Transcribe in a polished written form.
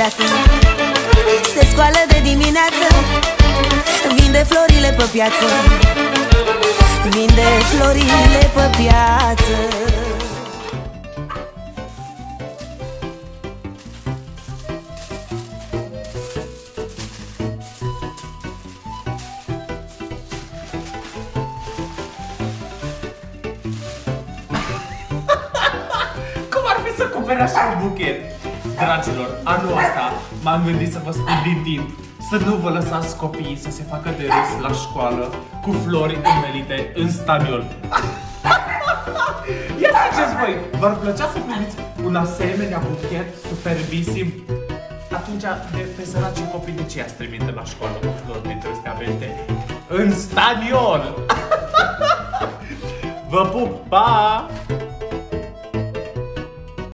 acasă, se scoală de dimineață, vinde florile pe piață, vinde florile pe piață. Cum ar fi să cumperi așa un buchet? Dragilor, anul ăsta m-am gândit să vă spun din timp să nu vă lăsați copiii să se facă de râs la școală cu flori învelite în staniol. Ia ziceți voi, v-ar plăcea să primiți un asemenea buchet superbisim? Atunci, de pe săracii copii, de ce i-ați trimite la școală cu flori dintre astea velte în staniol? Vă pup, pa!